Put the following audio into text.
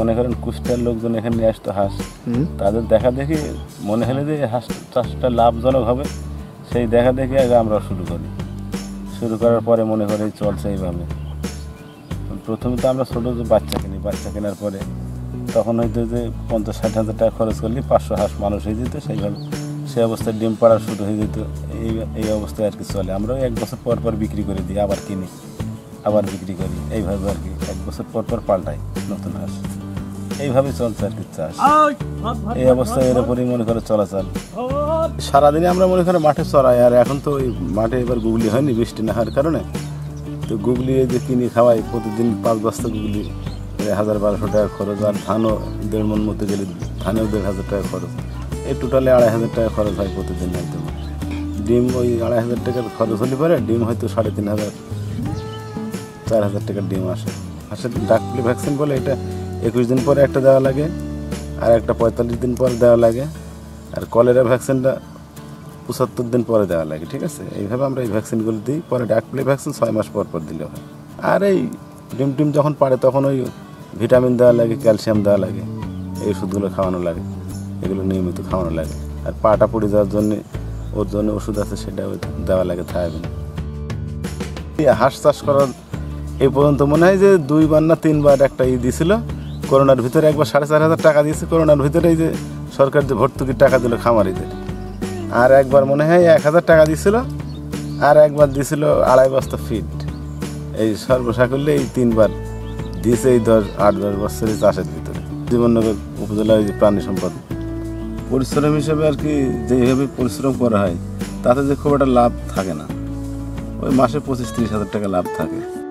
মনে করেন কুষ্টিয়ার লোকজন এখানে নিয়ে আসতো হাঁস, তাদের দেখা দেখি মনে হলে যে হাঁস চাষটা লাভজনক হবে, সেই দেখা দেখি আগে আমরা শুরু করি। শুরু করার পরে মনে করি চলছে এইভাবে। প্রথমে তো আমরা ছোটো যে বাচ্চা কিনি, বাচ্চা কেনার পরে তখন হয়তো যে 50-60 হাজার টাকা খরচ করলে 500 হাঁস মানুষ হয়ে যেত। সেইভাবে সেই অবস্থায় ডিম পাড়া শুরু হয়ে যেত। এই অবস্থায় আর কি চলে। আমরাও 1 বছর পর পর বিক্রি করে দিই, আবার কিনি, আবার বিক্রি করি, এইভাবে আর কি 1 বছর পর পর পাল্টাই নতুন হাঁস। এইভাবে চলছে আর কি চাষ। এই অবস্থায় এর উপরই মনে করে চলাচল। সারাদিনে আমরা মনে করে মাঠে চড়াই। আর এখন তো ওই মাঠে এবার গুগলি হয়নি বৃষ্টি না হওয়ার কারণে, তো গুগলি এই যে কিনে খাওয়াই প্রতিদিন 5 বস্তা গুগলি, 1000-1200 টাকা খরচ। আর ধানও 1.5 মণ মতো গেলে ধানেও 1.5 টাকা খরচ। এই টোটালে 2,500 টাকা খরচ হয় প্রতিদিন। একদম ডিম ওই 2,500 টাকার খরচ হলে পরে ডিম হয়তো 3,500-4,000 টাকার ডিম আসে। হাঁসের ডাকলি ভ্যাকসিন বলে, এটা 21 দিন পরে একটা দেওয়া লাগে, আর একটা 45 দিন পরে দেওয়া লাগে। আর কলেরা ভ্যাকসিনটা 75 দিন পরে দেওয়া লাগে। ঠিক আছে, এইভাবে আমরা এই ভ্যাকসিনগুলো দিই। পরে ডাকলি ভ্যাকসিন 6 মাস পর পর দিলে হয়। আর এই ডিম যখন পাড়ে তখন ওই ভিটামিন দেওয়া লাগে, ক্যালসিয়াম দেওয়া লাগে, এই ওষুধগুলো খাওয়ানো লাগে, এগুলো নিয়মিত খাওয়ানো লাগে। আর পাটা পড়ে যাওয়ার জন্যে ওর জন্য ওষুধ আছে, সেটা দেওয়া লাগে থায়াবিন। হাঁস চাষ করার এই পর্যন্ত মনে হয় যে 2 বার না 3 বার একটা দিয়েছিল করোনার ভিতরে। একবার 4,500 টাকা দিয়েছে করোনার ভিতরে, এই যে সরকার যে ভর্তুকির টাকা দিল খামারিদের। আর একবার মনে হয় 1,000 টাকা দিয়েছিল, আর একবার দিয়েছিল 2.5 বস্তা ফিড। এই সর্বসাকুল্যে এই 3 বার দিয়েছে এই 8-10 বছরের চাষের ভিতরে। জীবননগর উপজেলার এই যে প্রাণী সম্পদ পরিশ্রম হিসেবে আর কি যেভাবে পরিশ্রম করা হয়, তাতে যে খুব একটা লাভ থাকে না। ওই মাসে 25-30 হাজার টাকা লাভ থাকে।